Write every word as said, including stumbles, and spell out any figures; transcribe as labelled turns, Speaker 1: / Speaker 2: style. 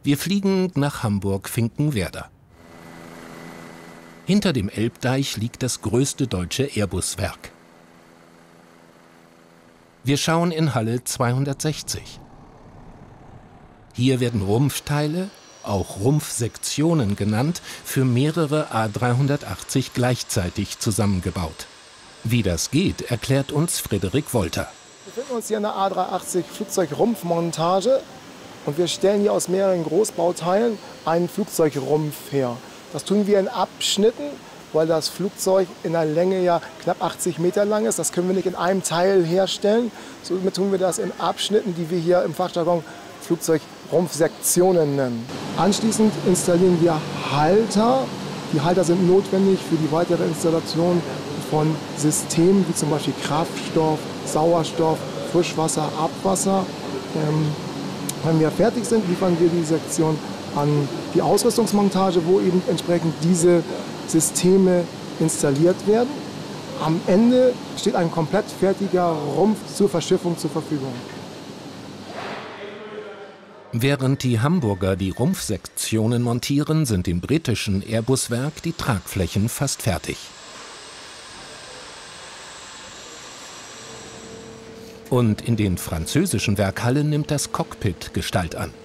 Speaker 1: Wir fliegen nach Hamburg-Finkenwerder. Hinter dem Elbdeich liegt das größte deutsche Airbus-Werk. Wir schauen in Halle zweihundertsechzig. Hier werden Rumpfteile, auch Rumpfsektionen genannt, für mehrere A dreihundertachtzig gleichzeitig zusammengebaut. Wie das geht, erklärt uns Frederik Wolter.
Speaker 2: Wir befinden uns hier in der A dreihundertachtzig Flugzeugrumpfmontage und wir stellen hier aus mehreren Großbauteilen einen Flugzeugrumpf her. Das tun wir in Abschnitten, weil das Flugzeug in der Länge ja knapp achtzig Meter lang ist. Das können wir nicht in einem Teil herstellen. Somit tun wir das in Abschnitten, die wir hier im Fachjargon Flugzeugrumpfsektionen nennen. Anschließend installieren wir Halter. Die Halter sind notwendig für die weitere Installation von Systemen wie zum Beispiel Kraftstoff, Sauerstoff, Frischwasser, Abwasser. Ähm, wenn wir fertig sind, liefern wir die Sektion an die Ausrüstungsmontage, wo eben entsprechend diese Systeme installiert werden. Am Ende steht ein komplett fertiger Rumpf zur Verschiffung zur Verfügung.
Speaker 1: Während die Hamburger die Rumpfsektionen montieren, sind im britischen Airbus-Werk die Tragflächen fast fertig. Und in den französischen Werkhallen nimmt das Cockpit Gestalt an.